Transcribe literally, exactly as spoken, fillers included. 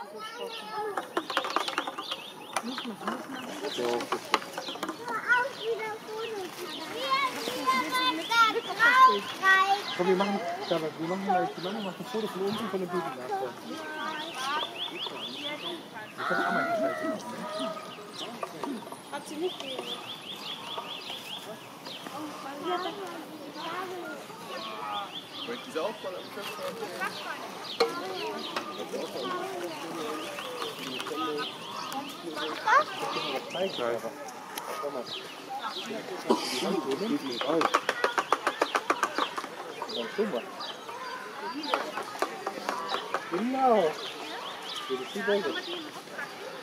So, bitte. Komm, wir machen, wir machen mal, die Mama macht ein Foto von uns und von dem Baby nachher. Wir können auch mal die Scheiße machen. Hat sie nicht gesehen. Wollt diese auch voll am Genau.